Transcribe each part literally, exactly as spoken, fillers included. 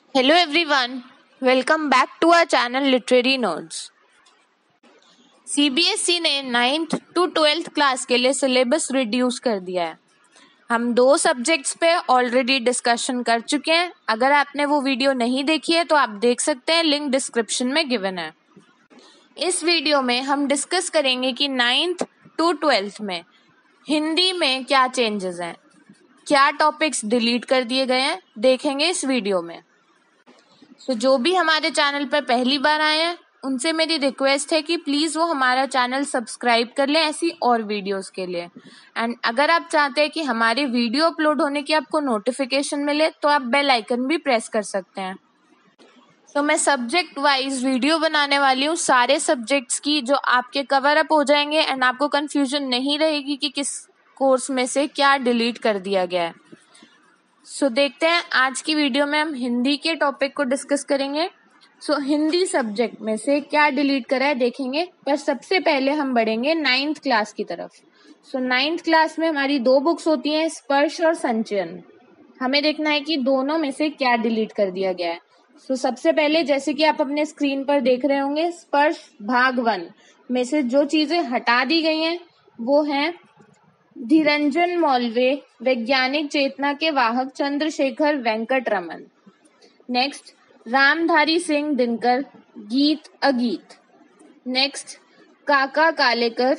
Hello everyone, welcome back to our channel Literary Notes. C B S E ने ninth to twelfth class के लिए syllabus reduce कर दिया है। हम दो सब्जेक्ट्स पे ऑलरेडी डिस्कशन कर चुके हैं। अगर आपने वो वीडियो नहीं देखी है तो आप देख सकते हैं, लिंक डिस्क्रिप्शन में गिवन है। इस वीडियो में हम डिस्कस करेंगे कि नाइन्थ टू ट्वेल्थ में हिंदी में क्या चेंजेस हैं, क्या टॉपिक्स डिलीट कर दिए गए हैं, देखेंगे इस वीडियो में। तो जो भी हमारे चैनल पर पहली बार आए हैं उनसे मेरी रिक्वेस्ट है कि प्लीज़ वो हमारा चैनल सब्सक्राइब कर लें ऐसी और वीडियोस के लिए। एंड अगर आप चाहते हैं कि हमारे वीडियो अपलोड होने की आपको नोटिफिकेशन मिले तो आप बेल आइकन भी प्रेस कर सकते हैं। तो मैं सब्जेक्ट वाइज वीडियो बनाने वाली हूँ सारे सब्जेक्ट्स की, जो आपके कवर अप हो जाएंगे एंड आपको कन्फ्यूजन नहीं रहेगी कि किस कोर्स में से क्या डिलीट कर दिया गया है। सो so, देखते हैं आज की वीडियो में हम हिंदी के टॉपिक को डिस्कस करेंगे। सो so, हिंदी सब्जेक्ट में से क्या डिलीट करा है देखेंगे, पर सबसे पहले हम बढ़ेंगे नाइन्थ क्लास की तरफ। सो नाइन्थ क्लास में हमारी दो बुक्स होती हैं, स्पर्श और संचयन। हमें देखना है कि दोनों में से क्या डिलीट कर दिया गया है। सो so, सबसे पहले जैसे कि आप अपने स्क्रीन पर देख रहे होंगे, स्पर्श भाग वन में से जो चीजें हटा दी गई हैं वो हैं धीरंजन मौलवे, वैज्ञानिक चेतना के वाहक चंद्रशेखर वेंकट रमन। नेक्स्ट, रामधारी सिंह दिनकर, गीत अगीत। नेक्स्ट, काका कालेकर,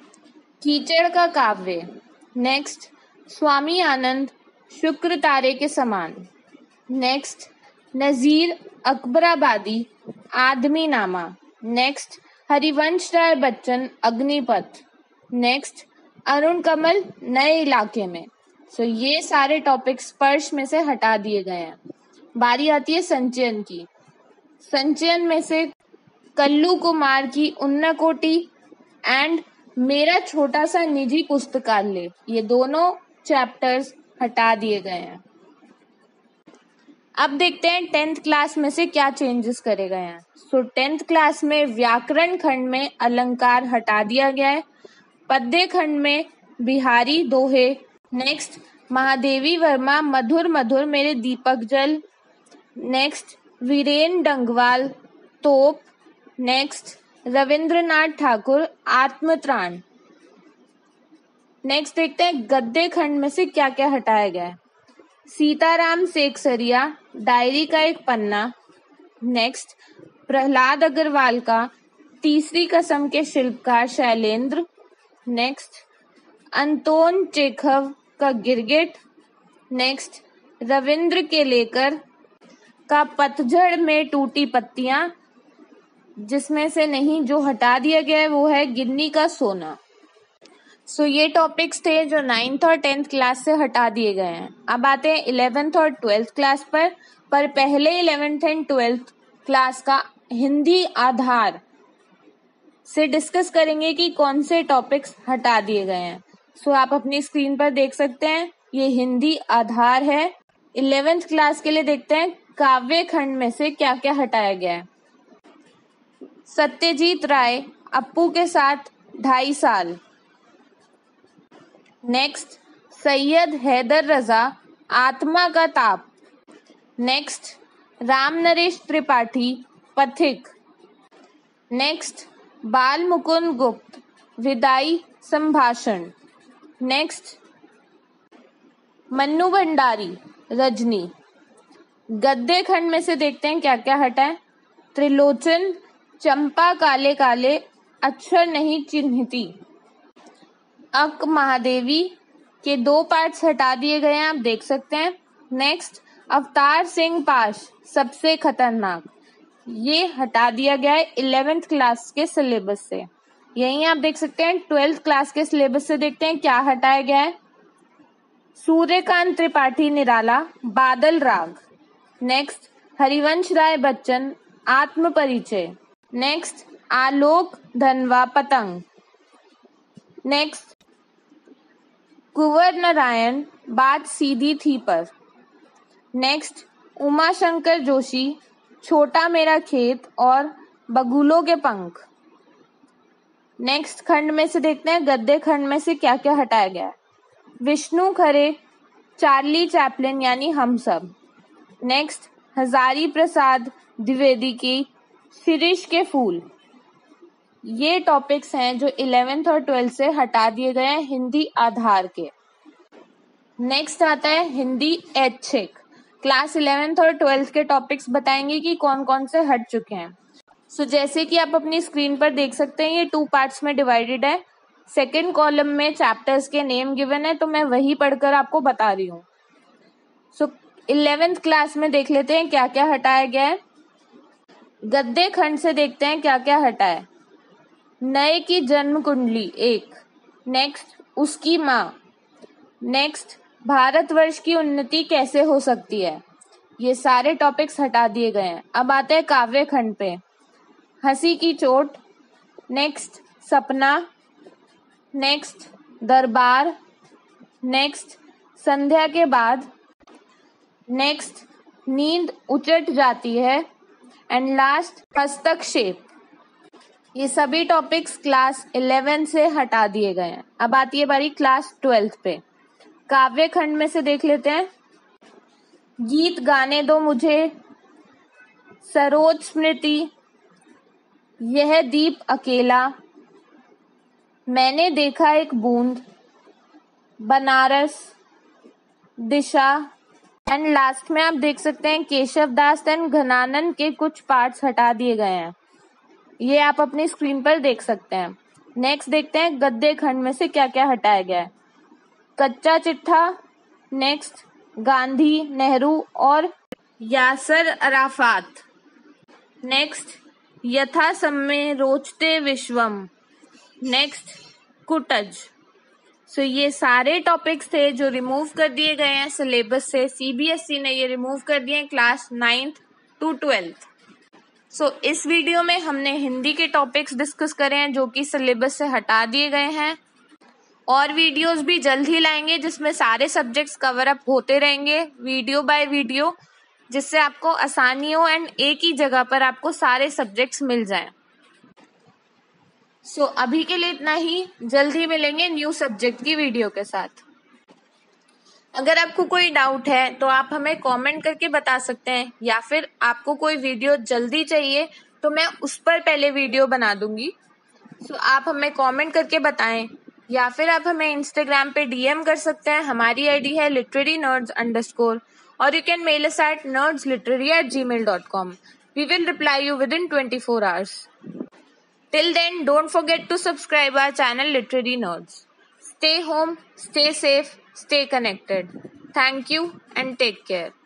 कीचड़ का काव्य। नेक्स्ट, स्वामी आनंद, शुक्र तारे के समान। नेक्स्ट, नजीर अकबराबादी, आदमी नामा। नेक्स्ट, हरिवंश राय बच्चन, अग्निपथ। नेक्स्ट, अरुण कमल, नए इलाके में। सो so, ये सारे टॉपिक स्पर्श में से हटा दिए गए हैं। बारी आती है संचयन की। संचयन में से कल्लू कुमार की उन्नकोटी एंड मेरा छोटा सा निजी पुस्तकालय, ये दोनों चैप्टर्स हटा दिए गए हैं। अब देखते हैं टेंथ क्लास में से क्या चेंजेस करे गए हैं। सो टेंथ क्लास में व्याकरण खंड में अलंकार हटा दिया गया है। पद्य खंड में बिहारी दोहे। नेक्स्ट, महादेवी वर्मा, मधुर मधुर मेरे दीपक जल। नेक्स्ट, वीरेन डंगवाल, तोप। नेक्स्ट, रविंद्रनाथ ठाकुर, आत्मत्राण। नेक्स्ट देखते हैं गद्य खंड में से क्या क्या हटाया गया है। सीताराम सेकसरिया, डायरी का एक पन्ना। नेक्स्ट, प्रहलाद अग्रवाल का तीसरी कसम के शिल्पकार शैलेंद्र। नेक्स्ट, अंतोन चेखव का गिरगिट। नेक्स्ट, रविंद्र के लेकर का पतझड़ में टूटी पत्तियां, जिसमें से नहीं जो हटा दिया गया है वो है गिन्नी का सोना। सो so, ये टॉपिक्स थे जो नाइन्थ और टेंथ क्लास से हटा दिए गए हैं। अब आते हैं इलेवेंथ और ट्वेल्थ क्लास पर पर पहले इलेवेंथ एंड ट्वेल्थ क्लास का हिंदी आधार से डिस्कस करेंगे कि कौन से टॉपिक्स हटा दिए गए हैं। सो so, आप अपनी स्क्रीन पर देख सकते हैं, ये हिंदी आधार है। इलेवेंथ क्लास के लिए देखते हैं काव्य खंड में से क्या क्या हटाया गया है। सत्यजीत राय, अप्पू के साथ ढाई साल। नेक्स्ट, सैयद हैदर रजा, आत्मा का ताप। नेक्स्ट, राम नरेश त्रिपाठी, पथिक। नेक्स्ट, बाल मुकुंद गुप्त, विदाई संभाषण। नेक्स्ट, मन्नू भंडारी, रजनी। गद्य खंड में से देखते हैं क्या क्या हटा है। त्रिलोचन, चंपा काले काले, अक्षर नहीं चिन्हती। अक महादेवी के दो पार्ट्स हटा दिए गए हैं, आप देख सकते हैं। नेक्स्ट, अवतार सिंह पाश, सबसे खतरनाक, ये हटा दिया गया है इलेवेंथ क्लास के सिलेबस से। यहीं आप देख सकते हैं ट्वेल्थ क्लास के सिलेबस से देखते हैं क्या हटाया गया है। सूर्यकांत त्रिपाठी निराला, बादल राग। नेक्स्ट, हरिवंश राय बच्चन, आत्म परिचय। नेक्स्ट, आलोक धनवा, पतंग। नेक्स्ट, कुंवर नारायण, बात सीधी थी पर। नेक्स्ट, उमा शंकर जोशी, छोटा मेरा खेत और बगुलों के पंख। नेक्स्ट खंड में से देखते हैं गद्य खंड में से क्या क्या हटाया गया है। विष्णु खरे, चार्ली चैपलिन यानी हम सब। नेक्स्ट, हजारी प्रसाद द्विवेदी की शिरीष के फूल। ये टॉपिक्स हैं जो इलेवेंथ और ट्वेल्थ से हटा दिए गए हैं हिंदी आधार के। नेक्स्ट आता है हिंदी ऐच्छिक। क्लास इलेवेंथ और ट्वेल्थ के टॉपिक्स बताएंगे कि कौन कौन से हट चुके हैं। सो so, जैसे कि आप अपनी स्क्रीन पर देख सकते हैं, ये टू पार्ट्स में डिवाइडेड है। सेकेंड कॉलम में चैप्टर्स के नेम गिवन है, तो मैं वही पढ़कर आपको बता रही हूँ। सो इलेवेंथ क्लास में देख लेते हैं क्या क्या हटाया गया है। गद्य खंड से देखते हैं क्या क्या हटा है। नए की जन्म कुंडली एक। नेक्स्ट उसकी माँ। नेक्स्ट भारतवर्ष की उन्नति कैसे हो सकती है। ये सारे टॉपिक्स हटा दिए गए हैं। अब आते हैं काव्य खंड पे। हंसी की चोट। नेक्स्ट सपना। नेक्स्ट दरबार। नेक्स्ट संध्या के बाद। नेक्स्ट नींद उचट जाती है एंड लास्ट हस्तक्षेप। ये सभी टॉपिक्स क्लास इलेवन से हटा दिए गए हैं। अब आती है बारी क्लास ट्वेल्थ पे। काव्य खंड में से देख लेते हैं। गीत गाने दो मुझे, सरोज स्मृति, यह दीप अकेला, मैंने देखा एक बूंद, बनारस, दिशा एंड लास्ट में आप देख सकते हैं केशव दास एंड घनानंद के कुछ पार्ट्स हटा दिए गए हैं। ये आप अपनी स्क्रीन पर देख सकते हैं। नेक्स्ट देखते हैं गद्य खंड में से क्या क्या हटाया गया है। कच्चा चिट्ठा। नेक्स्ट गांधी, नेहरू और यासर अराफात। नेक्स्ट यथा सम्मे रोचते विश्वम। नेक्स्ट कुटज। सो so, ये सारे टॉपिक्स थे जो रिमूव कर दिए गए हैं सिलेबस से। सीबीएसई ने ये रिमूव कर दिए हैं class ninth to twelfth. So इस वीडियो में हमने हिंदी के टॉपिक्स डिस्कस करे हैं जो कि सिलेबस से हटा दिए गए हैं, और वीडियोस भी जल्द ही लाएंगे जिसमें सारे सब्जेक्ट्स कवर अप होते रहेंगे वीडियो बाय वीडियो, जिससे आपको आसानी हो एंड एक ही जगह पर आपको सारे सब्जेक्ट्स मिल जाएं। सो so, अभी के लिए इतना ही। जल्द ही मिलेंगे न्यू सब्जेक्ट की वीडियो के साथ। अगर आपको कोई डाउट है तो आप हमें कमेंट करके बता सकते हैं, या फिर आपको कोई वीडियो जल्दी चाहिए तो मैं उस पर पहले वीडियो बना दूंगी। सो so, आप हमें कमेंट करके बताएं, या फिर आप हमें इंस्टाग्राम पे डीएम कर सकते हैं। हमारी आईडी है लिटरेरी नर्ड्स अंडरस्कोर, और you can mail us at nerds literary at Gmail dot com. We will reply you within twenty-four hours. Till then, don't forget to subscribe our channel Literary Nerds. Stay home, stay safe, stay connected. Thank you and take care.